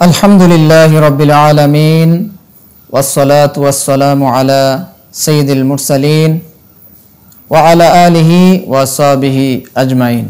আলহামদুলিল্লাহি রাব্বিল আলামিন ওয়াসসালাতু ওয়াসসালামু আলা সাইয়্যিদিল মুরসালিন ওয়া আলা আলিহি ওয়া সাহবিহি আজমাইন।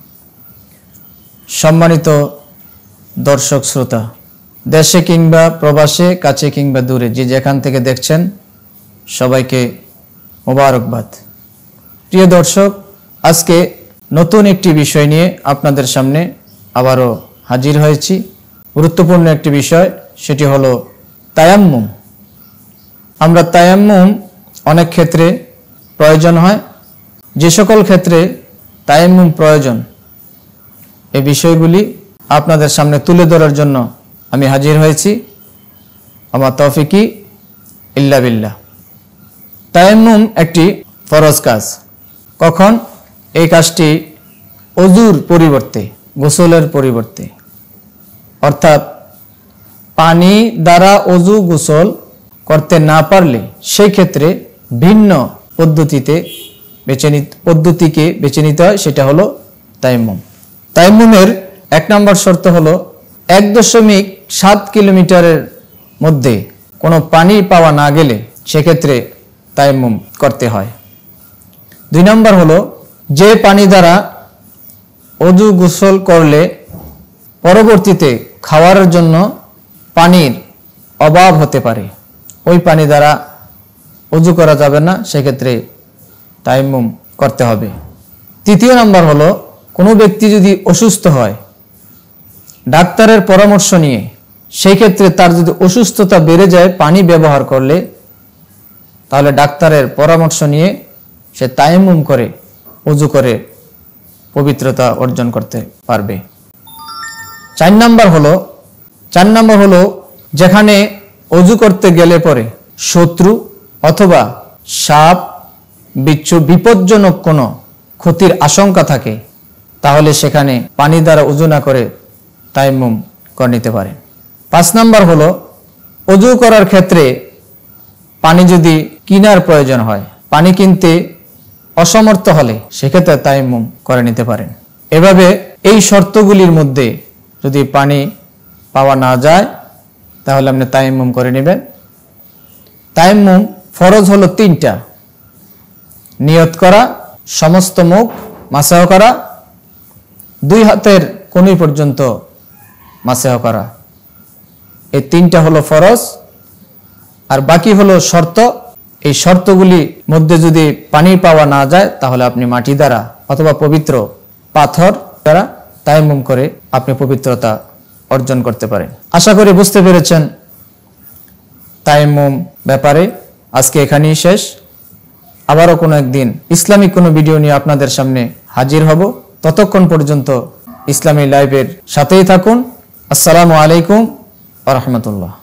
সম্মানিত দর্শক শ্রোতা, দেশে কিংবা প্রবাসে, কাছে কিংবা দূরে, যে যেখান থেকে দেখছেন সবাইকে মোবারকবাদ। প্রিয় দর্শক, আজকে নতুন একটি বিষয় নিয়ে আপনাদের সামনে আবারও হাজির হয়েছি। গুরুত্বপূর্ণ একটি বিষয়, সেটি হলো তায়াম্মুম। আমরা তায়াম্মুম অনেক ক্ষেত্রে প্রয়োজন হয়, যে সকল ক্ষেত্রে তায়াম্মুম প্রয়োজন এই বিষয়গুলি আপনাদের সামনে তুলে ধরার জন্য আমি হাজির হয়েছি। আমার তৌফিকি ইল্লা বিল্লাহ। তায়াম্মুম একটি ফরজ কাজ। কখন? এই কাজটি ওযুর পরিবর্তে, গোসলের পরিবর্তে, অর্থাৎ পানি দ্বারা ওযু গোসল করতে না পারলে সেই ক্ষেত্রে ভিন্ন পদ্ধতিকে বেছে নিতে হয়, সেটা হলো তায়াম্মুম। তায়াম্মুমের 1 নম্বর শর্ত হলো 1.7 কিলোমিটারের মধ্যে কোনো পানি পাওয়া না গেলে সেক্ষেত্রে তায়াম্মুম করতে হয়। 2 নম্বর হলো যে পানি দ্বারা ওযু গোসল করলে পরবর্তীতে খাওয়ার জন্য পানির অভাব হতে পারে, ওই পানি দ্বারা ওযু করা যাবে না, সেক্ষেত্রে তায়াম্মুম করতে হবে। 3 নম্বর হলো কোনো ব্যক্তি যদি অসুস্থ হয়, ডাক্তারের পরামর্শ নিয়ে, সেই ক্ষেত্রে তার যদি অসুস্থতা বেড়ে যায় পানি ব্যবহার করলে, তাহলে ডাক্তারের পরামর্শ নিয়ে সে তায়াম্মুম করে ওযু করে পবিত্রতা অর্জন করতে পারবে। 4 নম্বর হলো যেখানে ওযু করতে গেলে পরে শত্রু অথবা সাপ বিচ্ছু বিপজ্জনক কোনো ক্ষতির আশঙ্কা থাকে, তাহলে সেখানে পানি দ্বারা ওযু না করে তায়াম্মুম করে নিতে পারে। 5 নম্বর হলো ওযু করার ক্ষেত্রে পানি যদি কেনার প্রয়োজন হয়, পানি কিনতে অসমর্থ হলে সেক্ষেত্রে তায়াম্মুম করে নিতে পারেন। এভাবে এই শর্তগুলির মধ্যে যদি পানি পাওয়া না যায়, তাহলে আপনি তায়াম্মুম করে নেবেন। তায়াম্মুম ফরজ হলো 3টা: নিয়ত করা, সমস্ত মুখ মাসাহ করা, 2 হাতের কনুই পর্যন্ত মাসাহ করা। এই 3টা হলো ফরজ, আর বাকি হলো শর্ত। এই শর্তগুলি মধ্যে যদি পানি পাওয়া না যায়, তাহলে আপনি মাটি দ্বারা অথবা পবিত্র পাথর দ্বারা তায়াম্মুম করে আপনি পবিত্রতা অর্জন করতে পারেন। আশা করি বুঝতে পেরেছেন তায়াম্মুম ব্যাপারে। আজকে এখানেই শেষ। আবারও কোনো একদিন ইসলামিক কোনো ভিডিও নিয়ে আপনাদের সামনে হাজির হব। ততক্ষণ পর্যন্ত ইসলামী লাইভের সাথেই থাকুন। আসসালামু আলাইকুম ওয়া রাহমাতুল্লাহ।